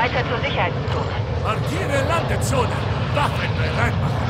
Weiter zur Sicherheitszone. Markiere Landezone. Waffen bereit machen.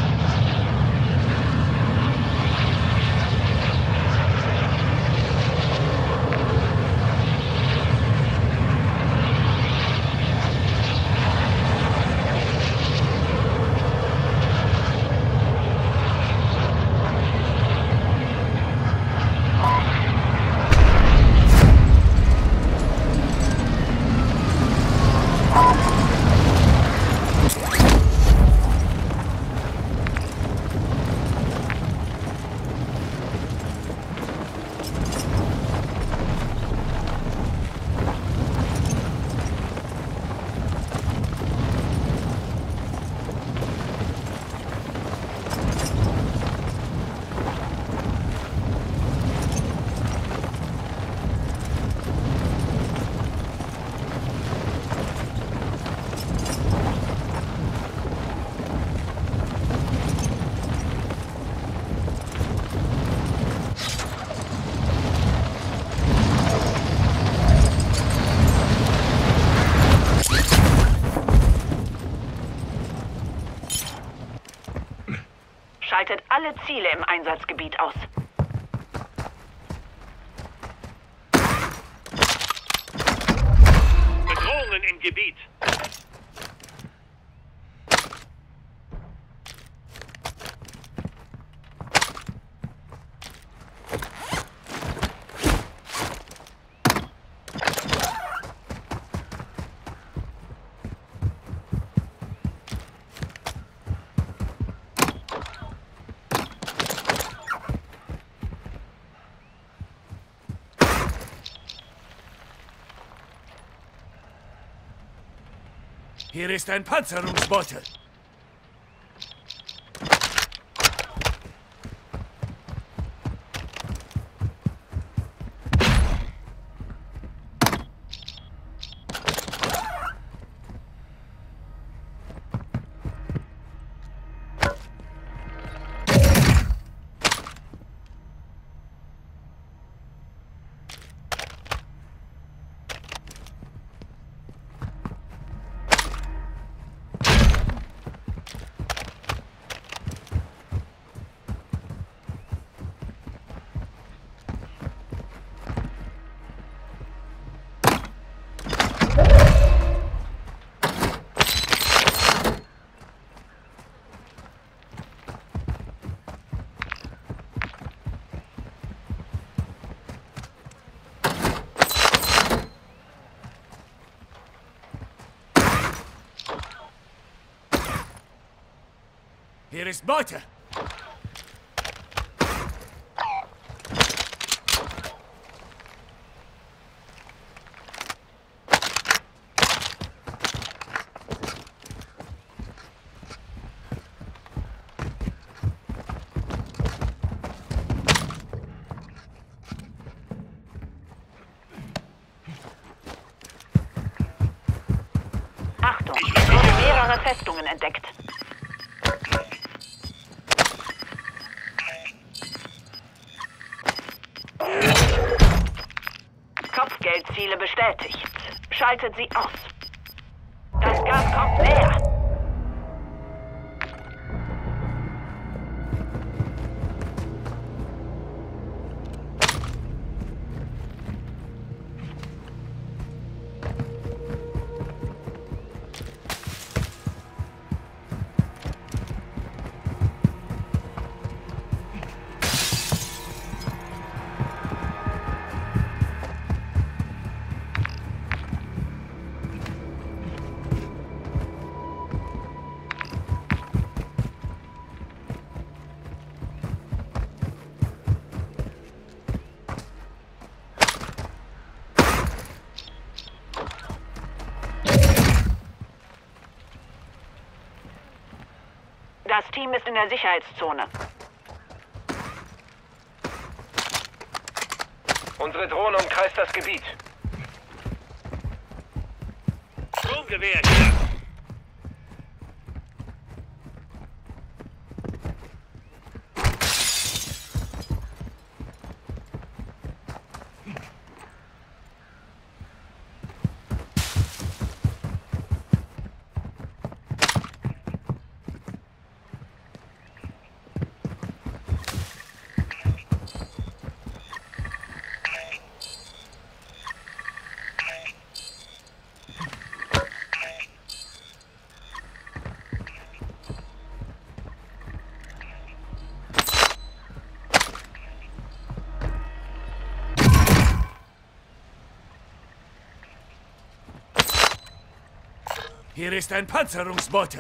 Schaltet alle Ziele im Einsatzgebiet aus. Bedrohungen im Gebiet. Hier ist ein Panzerungsbeutel. Hier ist Beute. Achtung, es wurden mehrere Festungen entdeckt. Kopfgeldziele bestätigt. Schaltet sie aus. Das Gas kommt näher. Das Team ist in der Sicherheitszone. Unsere Drohne umkreist das Gebiet. Sturmgewehr hier. Hier ist ein Panzerungsbeutel.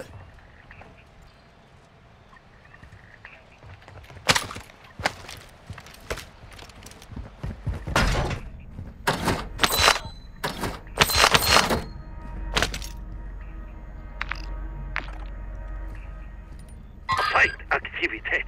Feindaktivität.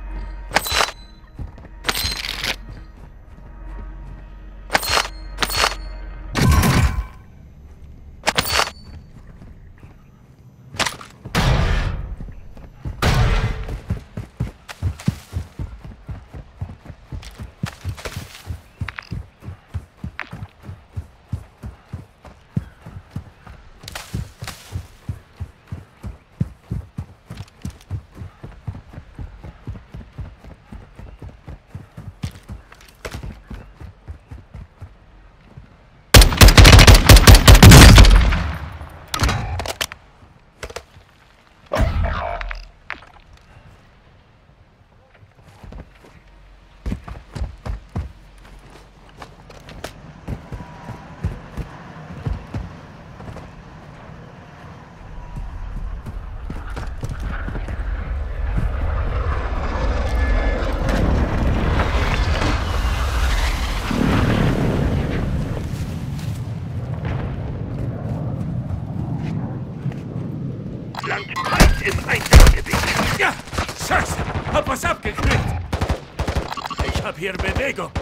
Landfeind im Einsatzgebiet. Ja, Scheiße, hab was abgekriegt. Ich hab hier Bewegung.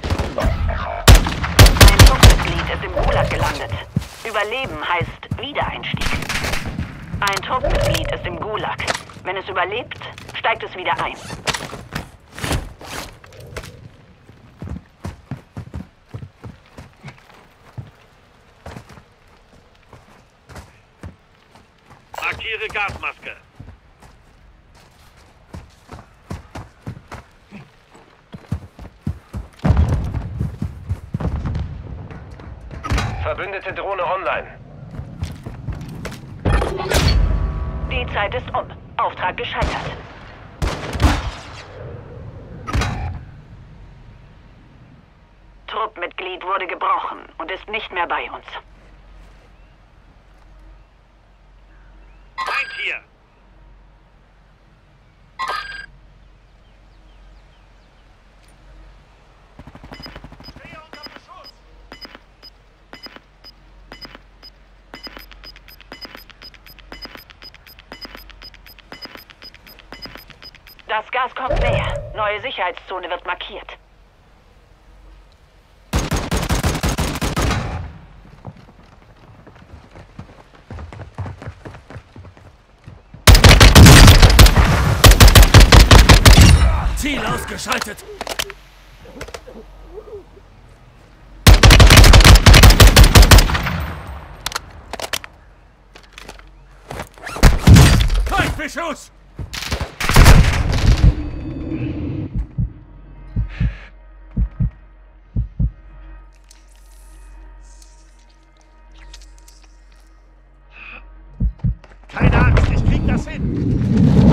Ein Truppmitglied ist im Gulag gelandet. Überleben heißt Wiedereinstieg. Ein Truppmitglied ist im Gulag. Wenn es überlebt, steigt es wieder ein. Markiere Gasmaske. Verbündete Drohne online. Die Zeit ist um. Auftrag gescheitert. Truppmitglied wurde gebrochen und ist nicht mehr bei uns. Feind hier. Das Gas kommt näher. Neue Sicherheitszone wird markiert. Ziel ausgeschaltet. Feindbeschuss! Keine Angst, ich krieg das hin.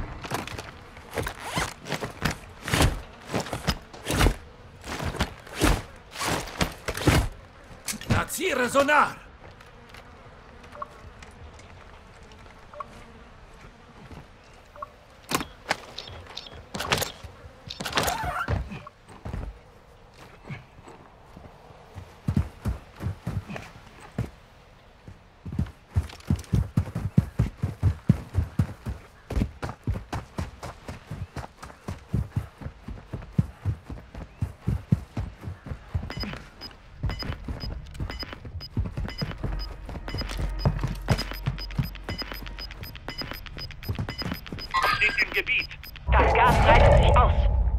Platziere Sonar! Sind im Gebiet. Das Gas breitet sich aus.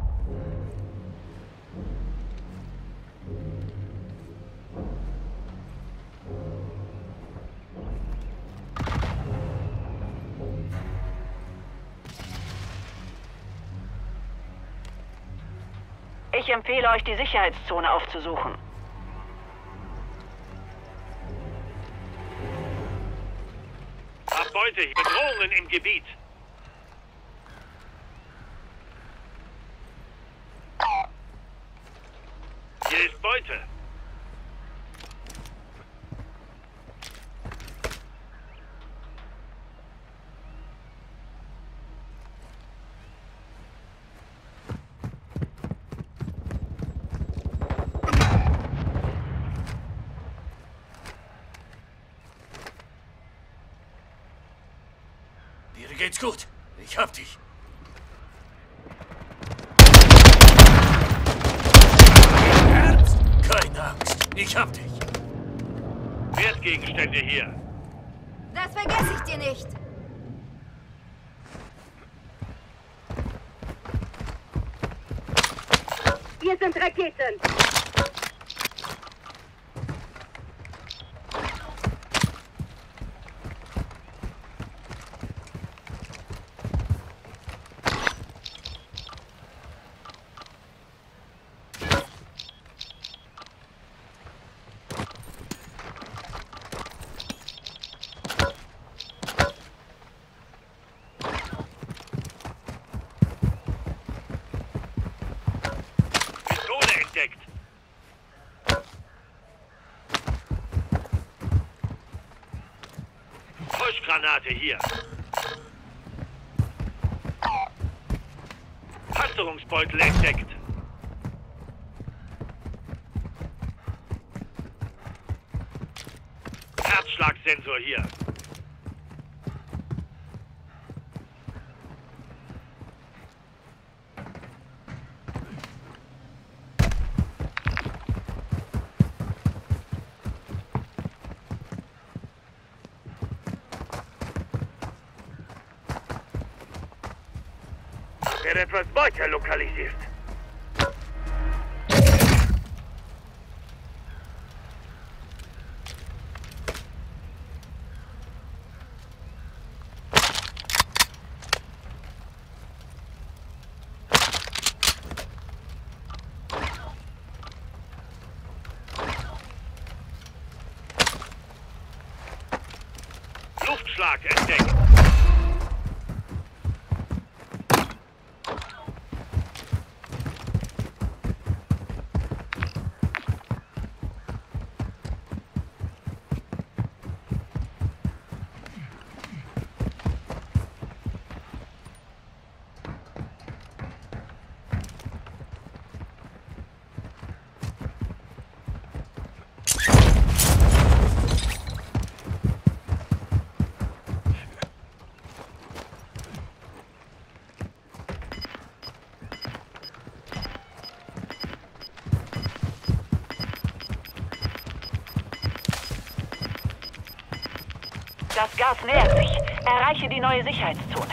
Ich empfehle euch, die Sicherheitszone aufzusuchen. Hab Beute, Bedrohungen im Gebiet. Hier ist Beute. geht's gut. Ich hab dich. Ernst? Keine Angst. Ich hab dich. Wertgegenstände hier. Das vergesse ich dir nicht. Hier sind Raketen. Entdeckt. Feuchtgranate hier. Panzerungsbeutel entdeckt. Herzschlagsensor hier. Wird etwas weiter lokalisiert. Luftschlag entdeckt. Das Gas nähert sich. Erreiche die neue Sicherheitszone.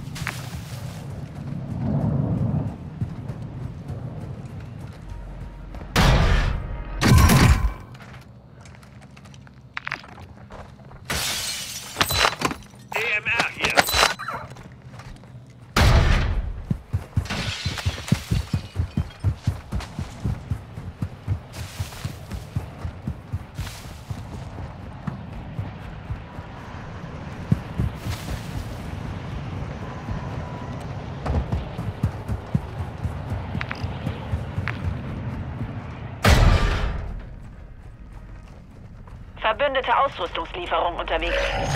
EMR hier. Verbündete Ausrüstungslieferung unterwegs.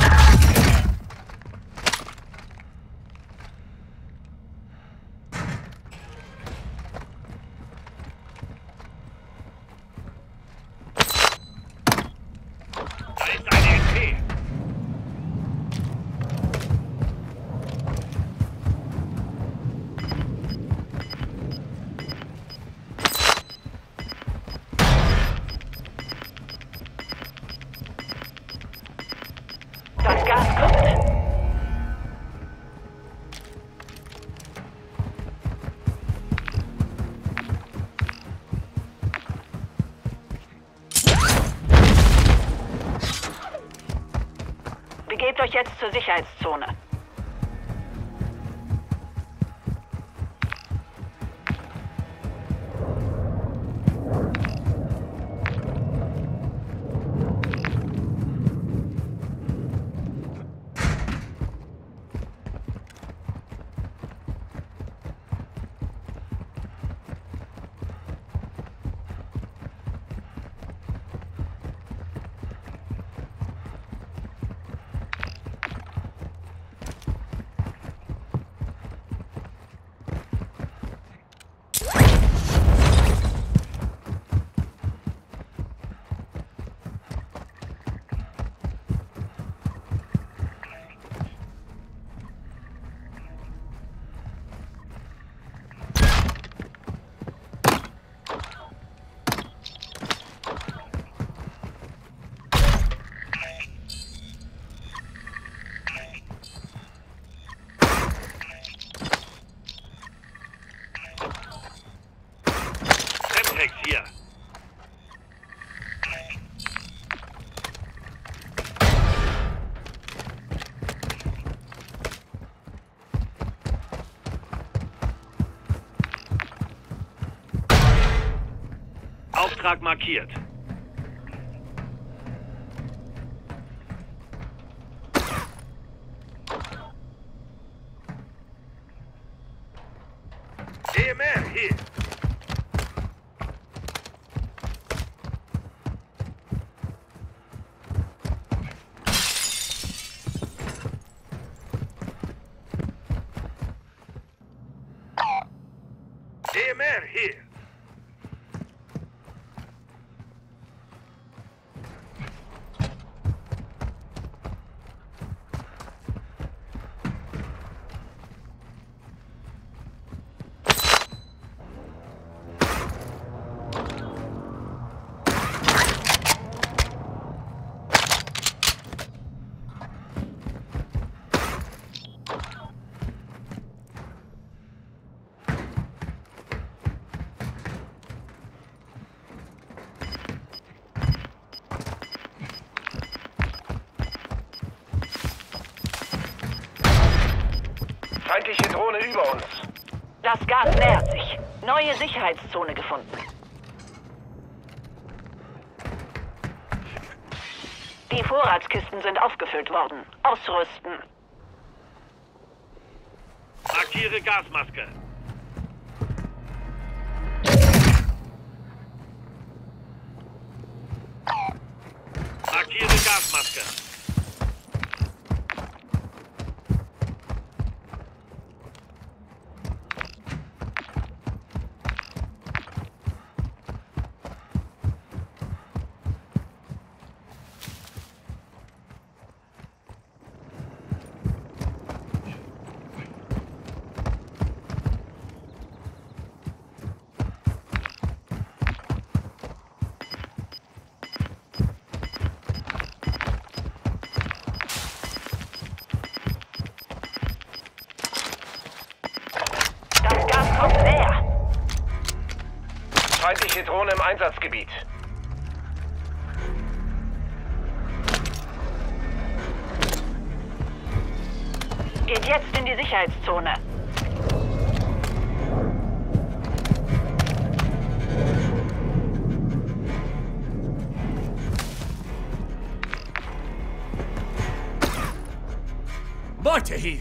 Da ist eine MP. Das Gas kommt. Begebt euch jetzt zur Sicherheitszone. markiert. EMR hier. EMR hier. Feindliche Drohne über uns. Das Gas nähert sich. Neue Sicherheitszone gefunden. Die Vorratskisten sind aufgefüllt worden. Ausrüsten. Markiere Gasmaske. Markiere Gasmaske. Feindliche Drohne im Einsatzgebiet. Geht jetzt in die Sicherheitszone. Beute hier!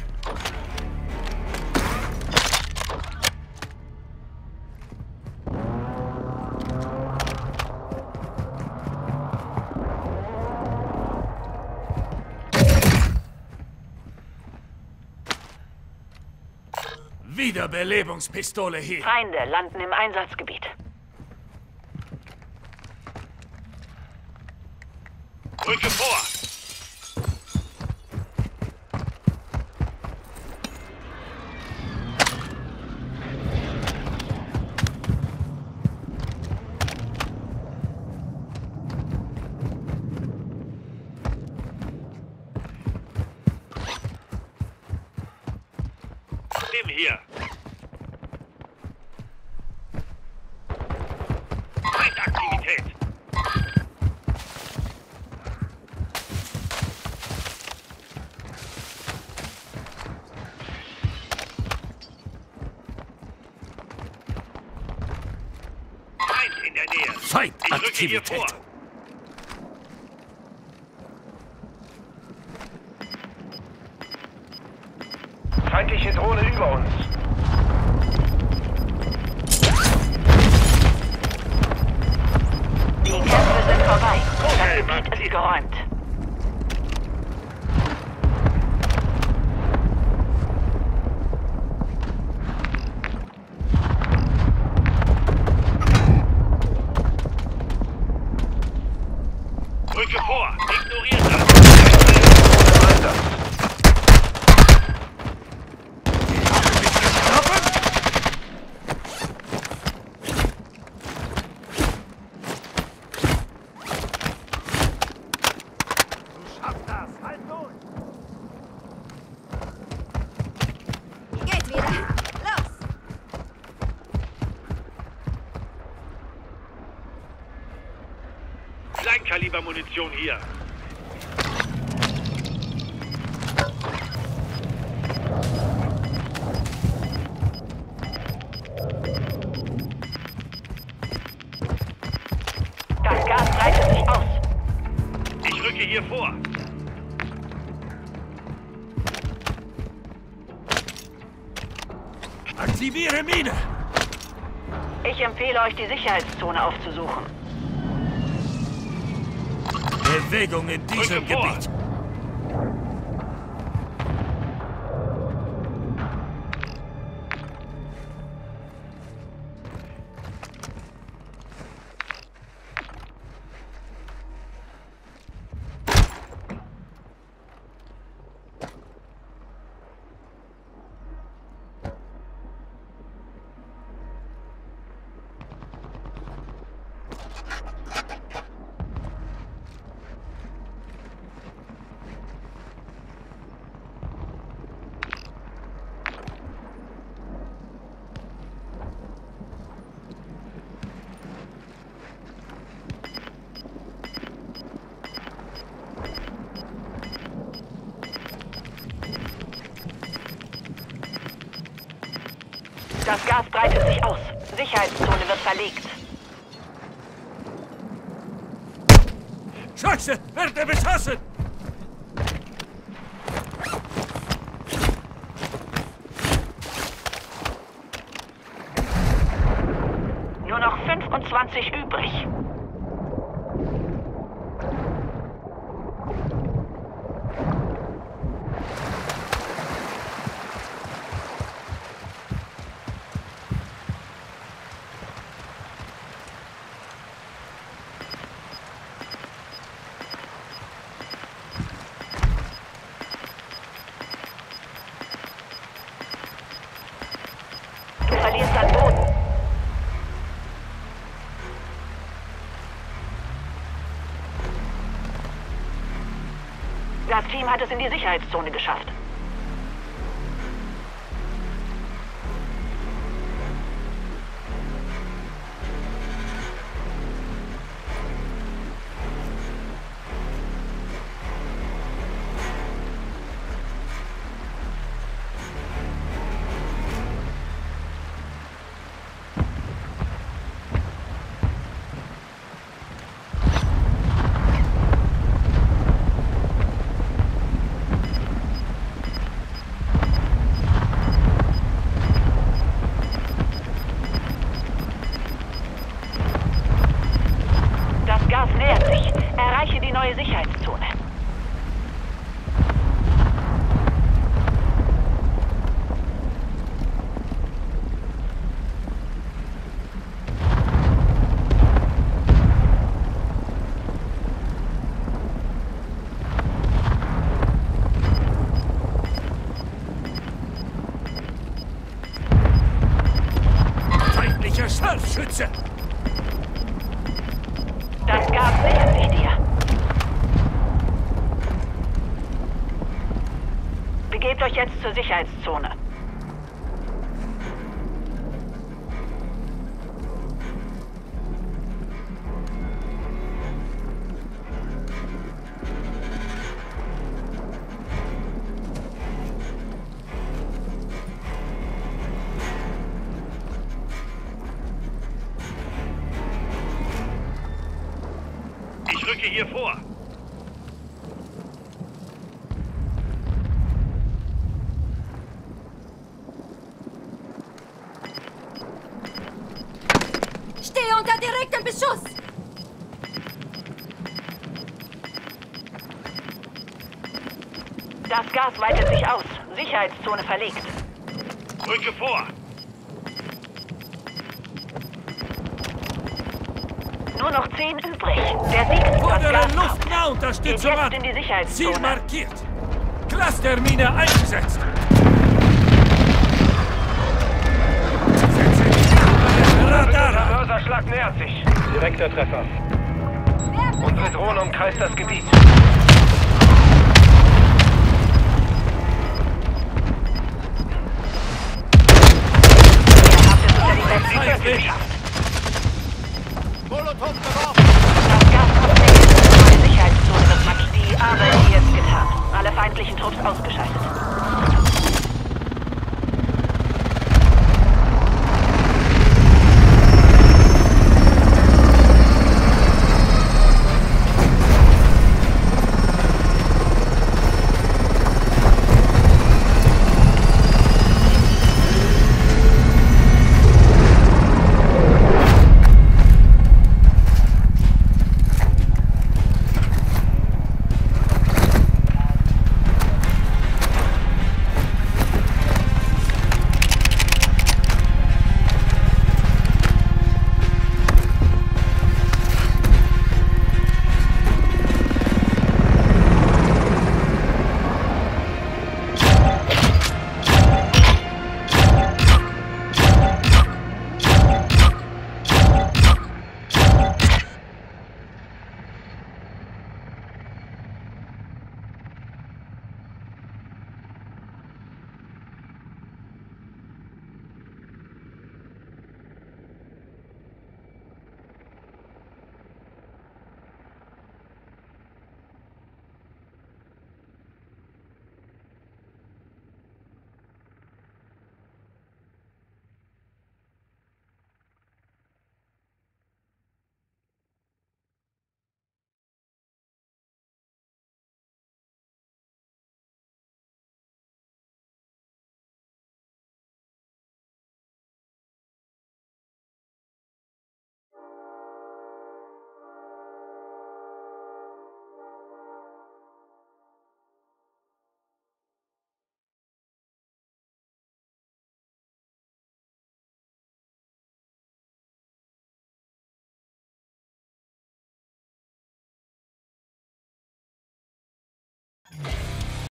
Wiederbelebungspistole hier. Feinde landen im Einsatzgebiet. Rücke vor! Nimm hier! Feindaktivität! Feind in der Nähe! Feindaktivität! Ich rücke hier vor! Feindliche Drohne über uns. Die Kämpfe sind vorbei. Das Gebiet ist geräumt. Rücke vor! Ignoriert das! Geht wieder. Los! Kleinkalibermunition hier. hier vor. Aktiviere Mine! Ich empfehle euch, die Sicherheitszone aufzusuchen. Bewegung in diesem Rücke vor. Gebiet. Das Gas breitet sich aus. Sicherheitszone wird verlegt. Scheiße! Werde beschossen! Nur noch 25 übrig. Du verlierst an Boden. Das Team hat es in die Sicherheitszone geschafft. Das Gas nähert sich. Erreiche die neue Sicherheitszone. Feindlicher Scharfschütze! Das Gas nähert sich dir. Begebt euch jetzt zur Sicherheitszone. Ich rücke hier vor. Stehe unter direktem Beschuss! Das Gas weitet sich aus. Sicherheitszone verlegt. Rücke vor. Nur noch 10 übrig. Der Sieg ist das Fordere Gas. Luftnahunterstützung Geht an! jetzt in die Sicherheitszone. Ziel markiert! Clustermine eingesetzt! Setze Radar! Mörserschlag nähert sich. Direkter Treffer. Unsere Drohne umkreist das Gebiet. Ihr habt es unter die Westgrenze geschafft. Molotov geworfen. Das Gas kommt nicht. Die neue Sicherheitszone wird markiert. Die Arbeit ist jetzt getan. Alle feindlichen Trupps ausgeschaltet.